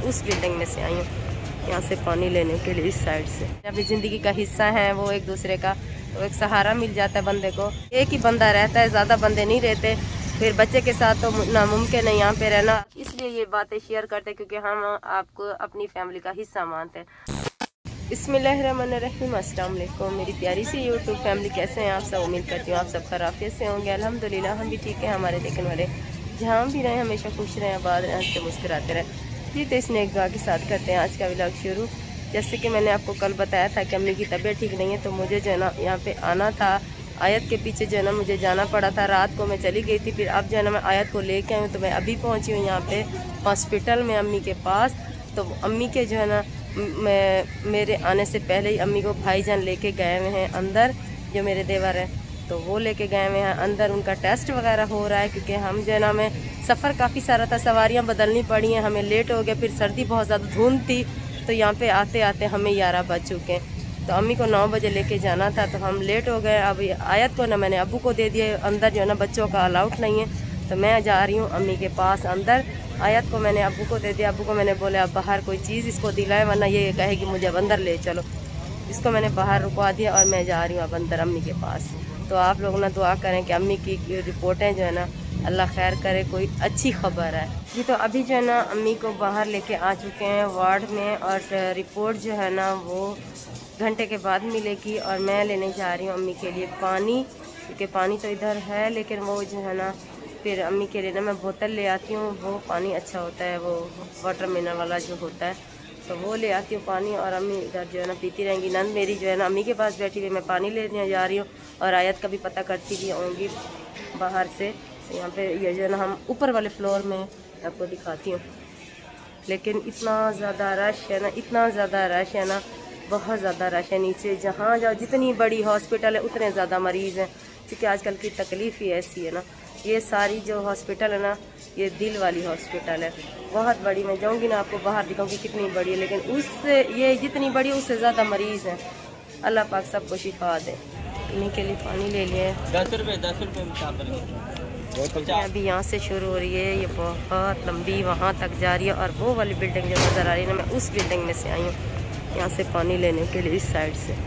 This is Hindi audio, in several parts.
उस बिल्डिंग में से आई हूँ, यहाँ से पानी लेने के लिए इस साइड से। अपनी ज़िंदगी का हिस्सा है वो एक दूसरे का, तो एक सहारा मिल जाता है बंदे को। एक ही बंदा रहता है, ज़्यादा बंदे नहीं रहते, फिर बच्चे के साथ तो नामुमकिन है यहाँ पे रहना। इसलिए ये बातें शेयर करते हैं क्योंकि हम आपको अपनी फैमिली का हिस्सा मानते हैं। बिस्मिल्लाहिर्रहमानिर्रहीम, अस्सलाम वालेकुम मेरी प्यारी सी यूट्यूब फैमिली, कैसे हैं आप सब? उम्मीद करती हूँ आप सब खैरियत से होंगे। अल्हम्दुलिल्लाह हम भी ठीक है। हमारे देखने वाले जहाँ भी रहें हमेशा खुश रहें, आबाद रहें, हंसते मुस्कुराते रहें जी। तो इसने एक दुआ के साथ करते हैं आज का व्लॉग शुरू। जैसे कि मैंने आपको कल बताया था कि अम्मी की तबीयत ठीक नहीं है, तो मुझे जो है ना यहाँ पे आना था। आयत के पीछे जो है ना मुझे जाना पड़ा था। रात को मैं चली गई थी, फिर अब जो है ना मैं आयत को लेके आई हूँ। तो मैं अभी पहुँची हूँ यहाँ पे हॉस्पिटल में अम्मी के पास। तो अम्मी के जो है ना मेरे आने से पहले ही अम्मी को भाईजान लेके गए हुए हैं अंदर, जो मेरे देवर हैं, तो वो लेके गए हुए हैं अंदर। उनका टेस्ट वगैरह हो रहा है क्योंकि हम जो है ना हमें सफ़र काफ़ी सारा था, सवारियाँ बदलनी पड़ी हैं, हमें लेट हो गया। फिर सर्दी बहुत ज़्यादा धुंध थी, तो यहाँ पे आते आते हमें 11 बज चुके हैं। तो अम्मी को 9 बजे लेके जाना था, तो हम लेट हो गए। अब आयत को ना मैंने अबू को दे दिया, अंदर जो है ना बच्चों का अलाउड नहीं है, तो मैं जा रही हूँ अम्मी के पास अंदर। आयत को मैंने अबू को दे दिया। अबू को मैंने बोला अब बाहर कोई चीज़ इसको दिलाए, वरना ये कहेगी मुझे अब अंदर ले चलो। इसको मैंने बाहर रुकवा दिया और मैं जा रही हूँ अब अंदर अम्मी के पास। तो आप लोग ना दुआ करें कि अम्मी की रिपोर्टें जो है ना अल्लाह खैर करे, कोई अच्छी खबर है जी। तो अभी जो है ना अम्मी को बाहर लेके आ चुके हैं वार्ड में, और रिपोर्ट जो है ना वो घंटे के बाद मिलेगी। और मैं लेने जा रही हूँ अम्मी के लिए पानी, क्योंकि पानी तो इधर है, लेकिन वो जो है ना फिर अम्मी के लिए ना मैं बोतल ले आती हूँ। वो पानी अच्छा होता है, वो वाटर मिनरल वाला जो होता है, तो वो ले आती हूँ पानी। और अम्मी इधर जो है ना पीती रहेंगी। नंद मेरी जो है ना अम्मी के पास बैठी हुई, मैं पानी लेने जा रही हूँ। और आयत का भी पता करती भी आऊँगी बाहर से। यहाँ पे ये जो है ना हम ऊपर वाले फ्लोर में आपको दिखाती हूँ, लेकिन इतना ज़्यादा रश है ना, इतना ज़्यादा रश है ना, बहुत ज़्यादा रश है। नीचे जहाँ जाओ, जितनी बड़ी हॉस्पिटल है उतने ज़्यादा मरीज़ हैं, क्योंकि आजकल की तकलीफ़ ही ऐसी है ना। ये सारी जो हॉस्पिटल है ना, ये दिल वाली हॉस्पिटल है, बहुत बड़ी। मैं जाऊँगी ना आपको बाहर दिखाऊँगी कितनी बड़ी है, लेकिन उससे ये जितनी बड़ी है उससे ज़्यादा मरीज़ हैं। अल्लाह पाक सबको शिफा दे। इन्हीं के लिए पानी ले लिए 10 रुपये अभी यहाँ से शुरू हो रही है, ये बहुत लंबी वहाँ तक जा रही है। और वो वाली बिल्डिंग जो नज़र आ रही है ना, मैं उस बिल्डिंग में से आई हूँ, यहाँ से पानी लेने के लिए इस साइड से।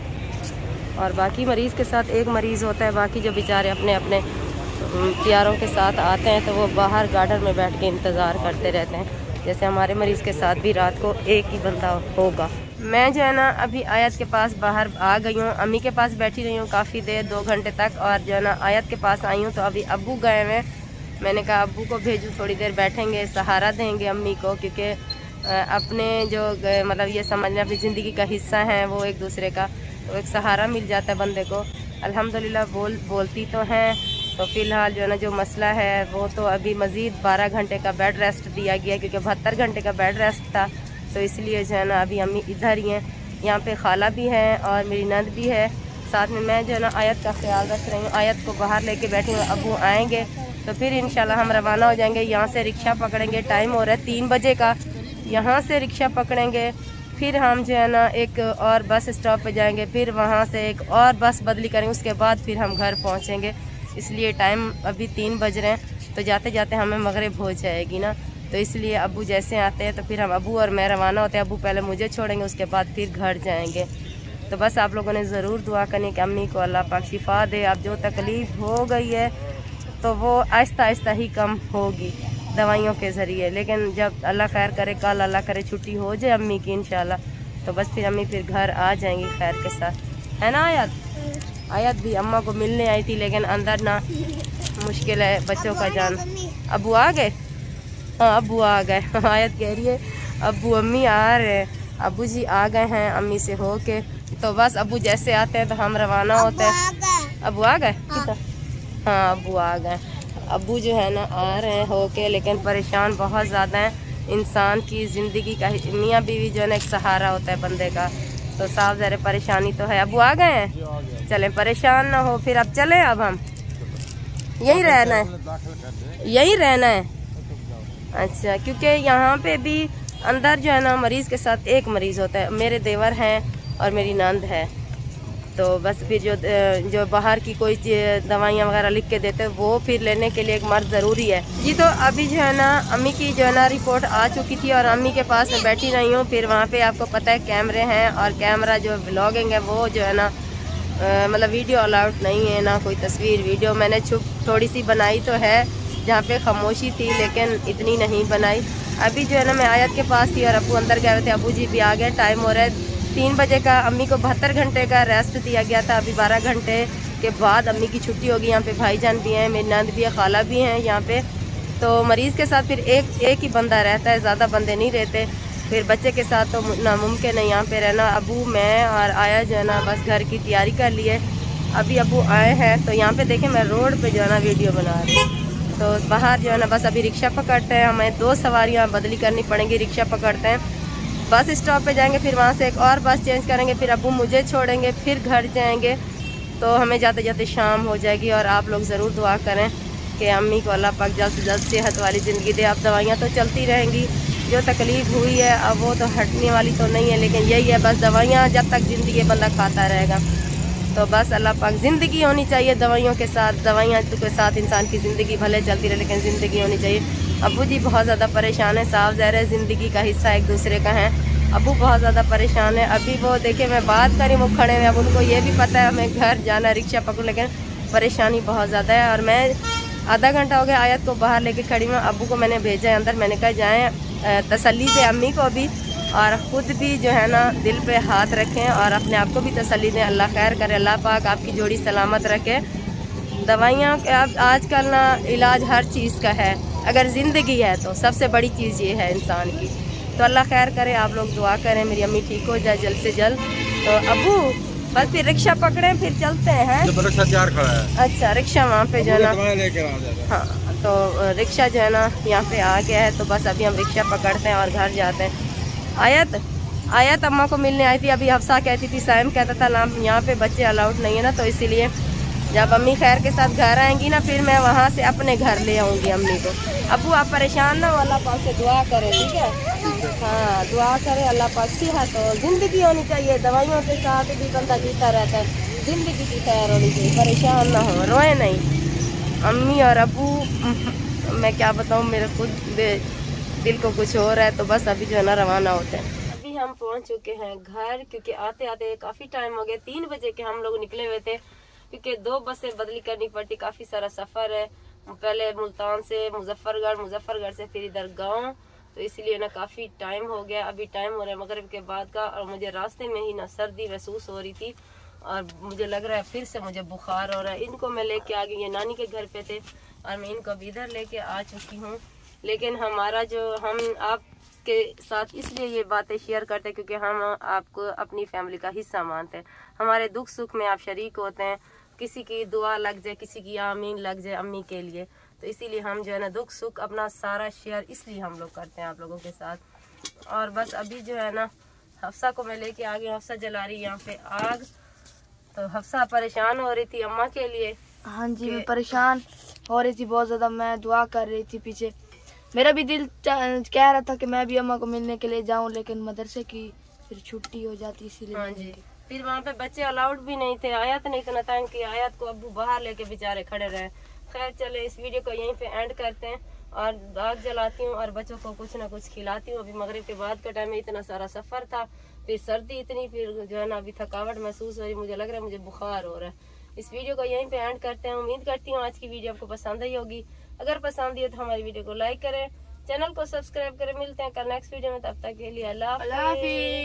और बाकी मरीज़ के साथ एक मरीज़ होता है, बाकी जो बेचारे अपने अपने प्यारों के साथ आते हैं तो वो बाहर गार्डन में बैठ के इंतज़ार करते रहते हैं। जैसे हमारे मरीज़ के साथ भी रात को एक ही बंदा होगा। मैं जो है ना अभी आयत के पास बाहर आ गई हूँ, अम्मी के पास बैठी रही हूँ काफ़ी देर, 2 घंटे तक। और जो है ना आयत के पास आई हूँ, तो अभी अब्बू गए हैं। मैंने कहा अब्बू को भेजूँ, थोड़ी देर बैठेंगे, सहारा देंगे अम्मी को, क्योंकि अपने जो मतलब ये समझ लें अपनी ज़िंदगी का हिस्सा है वो एक दूसरे का, तो एक सहारा मिल जाता है बंदे को। अल्हम्दुलिल्लाह बोलती तो हैं। तो फ़िलहाल जो है ना जो मसला है वो तो अभी मज़ीद 12 घंटे का बेड रेस्ट दिया गया, क्योंकि 72 घंटे का बेड रेस्ट था, तो इसलिए जो है ना अभी अम्मी इधर ही हैं। यहाँ पे खाला भी है और मेरी नंद भी है साथ में। मैं जो है ना आयत का ख्याल रख रही हूँ, आयत को बाहर लेके बैठी हूँ। अबू आएंगे तो फिर इंशाल्लाह हम रवाना हो जाएंगे। यहाँ से रिक्शा पकड़ेंगे, टाइम हो रहा है 3 बजे का। यहाँ से रिक्शा पकड़ेंगे, फिर हम जो है ना एक और बस स्टॉप पे जाएंगे, फिर वहाँ से एक और बस बदली करेंगे, उसके बाद फिर हम घर पहुँचेंगे। इसलिए टाइम अभी 3 बज रहे हैं, तो जाते जाते हमें मगरिब हो जाएगी ना। तो इसलिए अबू जैसे आते हैं तो फिर हम अबू और मैं रवाना होते हैं। अबू पहले मुझे छोड़ेंगे, उसके बाद फिर घर जाएंगे। तो बस आप लोगों ने ज़रूर दुआ करनी कि अम्मी को अल्लाह पाक शिफा दे। अब जो तकलीफ़ हो गई है तो वो आहिस्ता आहिस्ता ही कम होगी दवाइयों के ज़रिए, लेकिन जब अल्लाह खैर करे, कल अल्लाह करे छुट्टी हो जाए अम्मी की इंशाल्लाह, तो बस फिर अम्मी फिर घर आ जाएंगी खैर के साथ, है ना। आयत भी अम्मा को मिलने आई थी, लेकिन अंदर ना मुश्किल है, बच्चों का जान। अबू आ गए? हाँ अबू आ गए। आयत कह रही है अबू अम्मी आ रहे हैं। अबू जी आ गए हैं अम्मी से हो के, तो बस अबू जैसे आते हैं तो हम रवाना होते हैं। अबू आ गए? हाँ अबू आ गए। अबू जो है ना आ रहे हैं हो के, लेकिन परेशान बहुत ज़्यादा हैं। इंसान की ज़िंदगी का मियाँ बीवी जो है ना एक सहारा होता है बंदे का, तो साफ ज़रा परेशानी तो है। अबू आ गए हैं? चलें, परेशान ना हो फिर। अब चलें, अब हम यहीं रहना है, यहीं रहना है। अच्छा, क्योंकि यहाँ पे भी अंदर जो है ना मरीज़ के साथ एक मरीज़ होता है। मेरे देवर हैं और मेरी नंद है, तो तो बस फिर जो बाहर की कोई दवाइयाँ वगैरह लिख के देते हैं वो फिर लेने के लिए एक मर्द ज़रूरी है जी। तो अभी जो है ना अम्मी की जो है ना रिपोर्ट आ चुकी थी और अम्मी के पास मैं बैठी रही हूँ। फिर वहाँ पे आपको पता है कैमरे हैं और कैमरा जो व्लॉगिंग है वो जो है ना मतलब वीडियो अलाउड नहीं है, ना कोई तस्वीर वीडियो। मैंने छुप थोड़ी सी बनाई तो है जहाँ पे खामोशी थी, लेकिन इतनी नहीं बनाई। अभी जो है ना मैं आयत के पास थी और अबू अंदर गए हुए थे। अबू जी भी आ गए, टाइम हो रहा है 3 बजे का। अम्मी को 72 घंटे का रेस्ट दिया गया था। अभी 12 घंटे के बाद अम्मी की छुट्टी होगी। यहाँ पे भाईजान भी हैं, मेरी नंद भी है, खाला भी हैं यहाँ पे। तो मरीज़ के साथ फिर एक ही बंदा रहता है, ज़्यादा बंदे नहीं रहते। फिर बच्चे के साथ तो नामुमकिन है यहाँ पे रहना। अबू मैं और आया जो है ना बस घर की तैयारी कर लिए। अभी अबू आए हैं तो यहाँ पे देखें मैं रोड पे जो है ना वीडियो बना रही हूँ। तो बाहर जो है ना बस अभी रिक्शा पकड़ते हैं, हमें 2 सवारियाँ बदली करनी पड़ेंगी। रिक्शा पकड़ते हैं, बस स्टॉप पे जाएंगे, फिर वहाँ से एक और बस चेंज करेंगे, फिर अबू मुझे छोड़ेंगे, फिर घर जाएंगे। तो हमें जाते जाते शाम हो जाएगी। और आप लोग ज़रूर दुआ करें कि अम्मी को अल्लाह पाक जल्द से जल्द सेहत वाली ज़िंदगी दे। अब दवाइयाँ तो चलती रहेंगी, जो तकलीफ़ हुई है अब वो तो हटने वाली तो नहीं है, लेकिन यही है बस दवाइयाँ जब तक ज़िंदगी बंदा खाता रहेगा। तो बस अल्लाह पाक ज़िंदगी होनी चाहिए दवाइयों के साथ। दवाइयाँ के साथ इंसान की ज़िंदगी भले चलती रहे, लेकिन ज़िंदगी होनी चाहिए। अबू जी बहुत ज़्यादा परेशान है, साफ ज़ाहिर है ज़िंदगी का हिस्सा एक दूसरे का है। अबू बहुत ज़्यादा परेशान है। अभी वो देखे मैं बात करी वो खड़े हुए, अब उनको ये भी पता है हमें घर जाना, रिक्शा पकड़ो, लेकिन परेशानी बहुत ज़्यादा है। और मैं आधा घंटा हो गया आयत को बाहर लेके खड़ी हूँ। अबू को मैंने भेजा है अंदर, मैंने कहा जाएँ तसल्ली से अम्मी को भी और ख़ुद भी जो है ना दिल पे हाथ रखें और अपने आप को भी तसल्ली दें। अल्लाह खैर करे, अल्लाह पाक आपकी जोड़ी सलामत रखे। दवाइयाँ अब आजकल ना इलाज हर चीज़ का है, अगर ज़िंदगी है तो सबसे बड़ी चीज़ ये है इंसान की। तो अल्लाह खैर करे, आप लोग दुआ करें मेरी अम्मी ठीक हो जाए जल्द से जल्द। तो अबू बस फिर रिक्शा पकड़ें फिर चलते हैं। रिक्शा तैयार खड़ा है। अच्छा रिक्शा वहाँ पे जो है ना लेकर आ जाता है। हाँ तो रिक्शा जो है ना यहाँ पे आ गया है। तो बस अभी हम रिक्शा पकड़ते हैं और घर जाते हैं। आयत अम्मा को मिलने आई थी। अभी हफ्सा कहती थी, साइम कहता था ना यहाँ पे बच्चे अलाउड नहीं है ना, तो इसीलिए जब अम्मी खैर के साथ घर आएंगी ना फिर मैं वहाँ से अपने घर ले आऊँगी अम्मी को। अबू आप परेशान ना हो, अल्लाह पाक से दुआ करें, ठीक है? हाँ दुआ करें, अल्लाह पाक सेहत तो ज़िंदगी होनी चाहिए। दवाइयों के साथ भी बंदा जीता रहता है, ज़िंदगी की खैर होनी चाहिए, परेशान ना हो, रोए नहीं। अम्मी और अबू मैं क्या बताऊँ, मेरे खुद दिल को कुछ हो रहा है। तो बस अभी जो है ना रवाना होते हैं। अभी हम पहुँच चुके हैं घर, क्योंकि आते आते काफ़ी टाइम हो गया। 3 बजे के हम लोग निकले हुए थे, क्योंकि 2 बसें बदली करनी पड़ती, काफ़ी सारा सफ़र है। पहले मुल्तान से मुजफ्फरगढ़ से फिर इधर गांव, तो इसलिए ना काफ़ी टाइम हो गया। अभी टाइम हो रहा है मगरिब के बाद का, और मुझे रास्ते में ही ना सर्दी महसूस हो रही थी और मुझे लग रहा है फिर से मुझे बुखार हो रहा है। इनको मैं लेके आ गई, ये नानी के घर पे थे और मैं इनको भी इधर लेके आ चुकी हूँ। लेकिन हमारा जो हम आपके साथ इसलिए ये बातें शेयर करते हैं क्योंकि हम आपको अपनी फैमिली का हिस्सा मानते हैं। हमारे दुख सुख में आप शरीक होते हैं, किसी की दुआ लग जाए, किसी की आमीन लग जाए अम्मी के लिए, तो इसीलिए हम जो है ना दुख सुख अपना सारा शेयर इसलिए हम लोग करते हैं आप लोगों के साथ। और बस अभी जो है ना हफ्सा को मैं लेके आ गई, हफ्सा जला रही यहाँ पे आग। तो हफ्सा परेशान हो रही थी अम्मा के लिए। हाँ जी मैं परेशान हो रही थी बहुत ज़्यादा, मैं दुआ कर रही थी पीछे। मेरा भी दिल कह रहा था कि मैं भी अम्मा को मिलने के लिए जाऊं, लेकिन मदरसे की फिर छुट्टी हो जाती इसीलिए। हाँ जी फिर वहाँ पे बच्चे अलाउड भी नहीं थे। आयत नहीं इतना तंग कि आयत को अबू बाहर लेके बेचारे खड़े रहे। खैर चले इस वीडियो को यहीं पे एंड करते हैं और आग जलाती हूँ और बच्चों को कुछ ना कुछ खिलाती हूँ। अभी मगरिब के बाद का टाइम में इतना सारा सफ़र था, फिर सर्दी इतनी, फिर जो है ना अभी थकावट महसूस हो रही, मुझे लग रहा है मुझे बुखार हो रहा है। इस वीडियो को यहीं पे एंड करते हैं। उम्मीद करती हूँ आज की वीडियो आपको पसंद आई होगी। अगर पसंद आई तो हमारी वीडियो को लाइक करें, चैनल को सब्सक्राइब करें। मिलते हैं कल नेक्स्ट वीडियो में, तब तक के लिए अल्लाह हाफिज़।